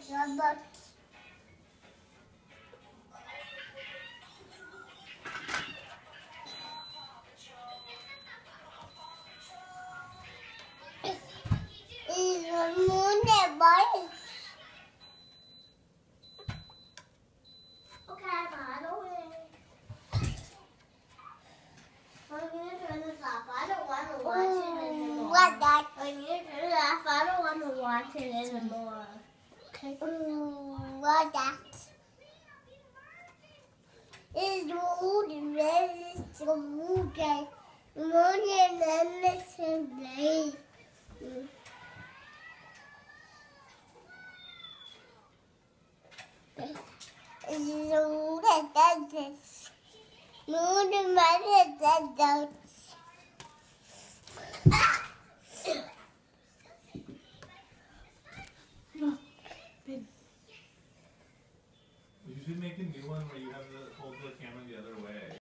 Is the moon a boy? Okay, by the way. I'm going to turn this off. I don't want to watch it anymore. What that? I'm going to turn it off. I don't want to watch it anymore. Okay. What that? Is the moon red? It's the moon guy. The moon is the day. Is the moon that does? Moon and mother that does. You should make a new one where you have to hold the camera the other way.